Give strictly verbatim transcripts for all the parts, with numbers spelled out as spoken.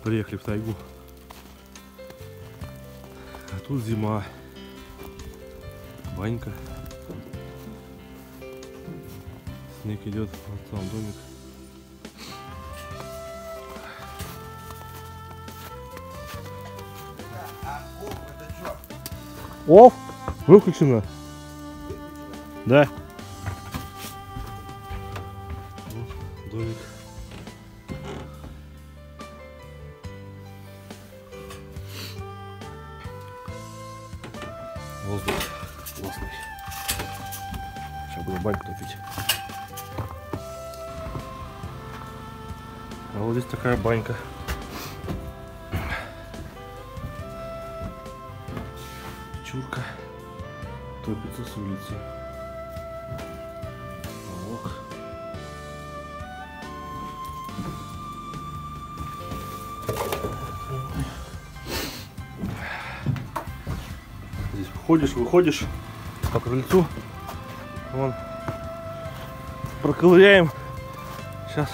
Приехали в тайгу. А тут зима. Банька. Снег идет, вот там домик. Оф! Выключено. Да. Вот домик. Воздух классный. Сейчас буду баньку топить. А вот здесь такая банька. Чурка топится с улицы. Ох. Здесь выходишь, выходишь по крыльцу. Вон. Проковыряем. Сейчас.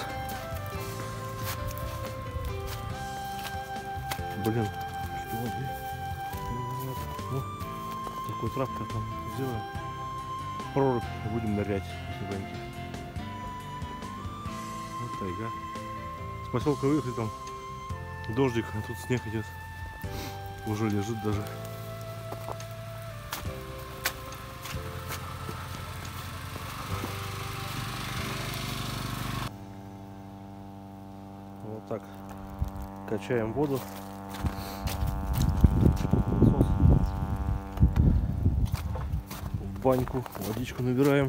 Блин, что здесь? Ну, такой трапка там сделаем. Прорубь и будем нырять после баньки. Вот тайга. С поселка выехали, там дождик, а тут снег идет. Уже лежит даже. Вот так качаем воду. В баньку водичку набираем.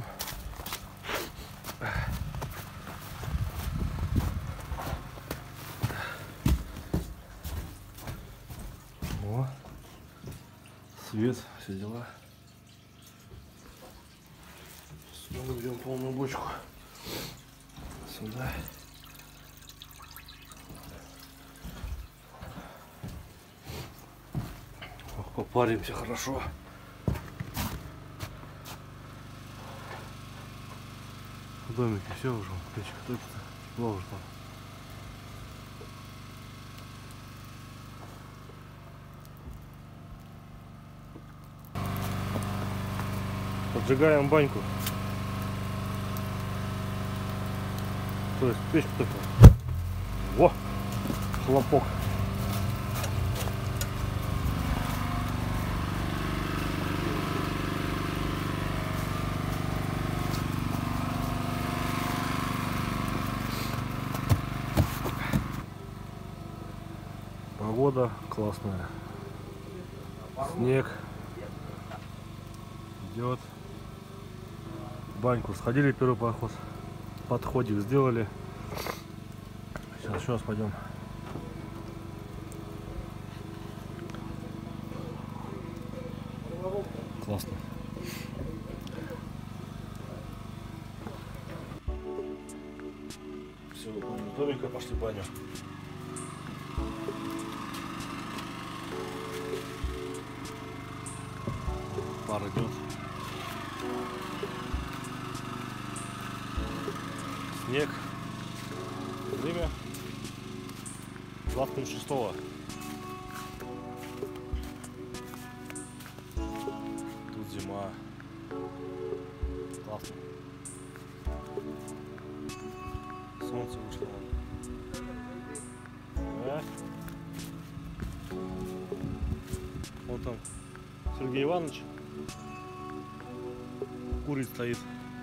О, свет, все дела. Снова берем полную бочку сюда. Попаримся хорошо. В домике все уже, печка топится, тепло уже там. Поджигаем баньку. То есть печка топится. Во! Хлопок. Погода классная. Снег идет. Баньку сходили, первый поход. Подходик сделали. Сейчас еще раз пойдем. Классно. Все, из домика пошли в баню. Пар идет. Снег. Время двадцать шестого. Тут зима. Классно. Солнце вышло. Да. Вот там Сергей Иванович. Курит стоит.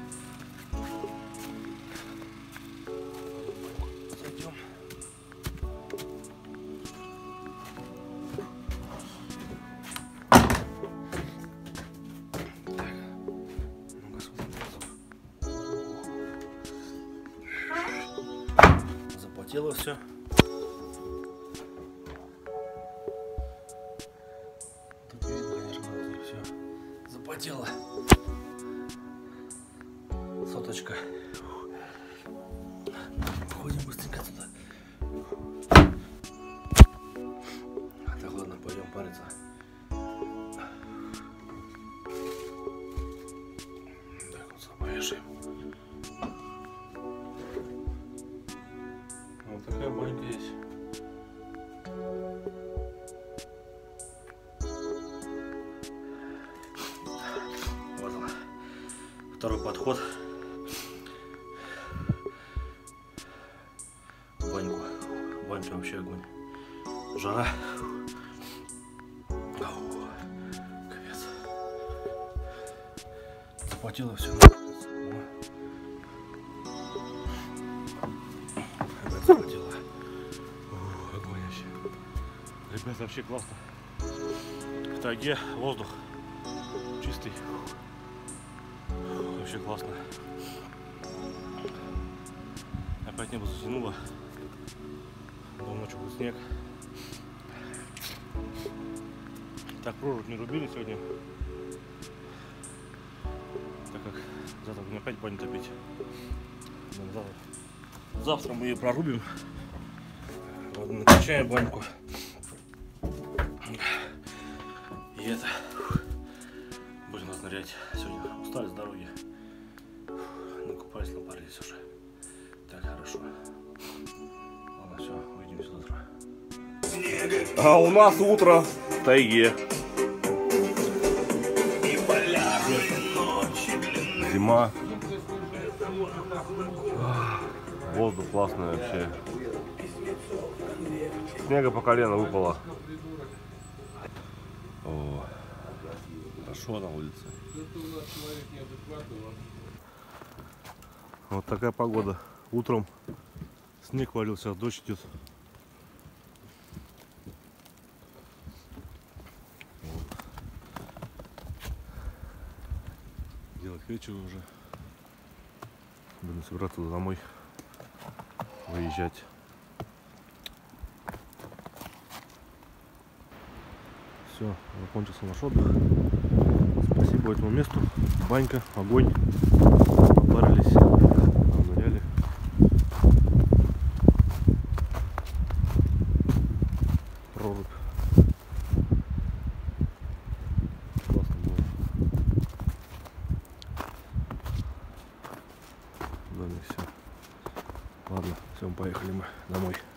Зайдем. Так. Ну-ка, запотело все. Тут видно, конечно, все запотело. Соточка. Ходим быстренько туда. Так, ладно, пойдем париться. Так вот, запоешим. Вот такая банька есть. подход. Баньку. Банька вообще огонь. Жара. Капец. Запотело все. Опять запотело. Огонь вообще. Ребята, вообще классно. В тайге воздух чистый. Вообще классно. Опять небо затянуло. Думаю, ночью будет снег. Так, прорубь не рубили сегодня, так как завтра будем опять баню топить. Завтра, завтра мы ее прорубим. Вот, накачаем баньку. И это будем разнырять. Сегодня устали с дороги. Накупались, напарились уже. Так, хорошо. Ладно, все, увидимся завтра. А у нас утро в тайге. Зима. Воздух классный вообще. Снега по колено выпало. О, хорошо на улице. Вот такая погода. Утром снег валил, сейчас дождь идет. Делать вечер уже. Будем собираться домой, выезжать. Все, закончился наш отдых. Спасибо этому месту. Банька, огонь. Попарились, ныряли. Прорубь. Классно было. Да, не все. Ладно, все, поехали мы домой.